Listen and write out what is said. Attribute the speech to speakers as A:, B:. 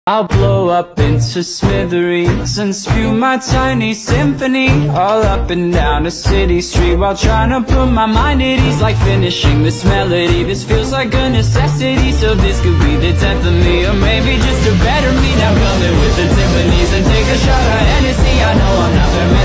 A: I'll blow up into smithereens and spew my tiny symphony all up and down a city street, while trying to put my mind at ease, like finishing this melody. This feels like a necessity, so this could be the death of me, or maybe just a better me. Now coming with the Tiffany's and take a shot of Hennessy. I know I'm not there,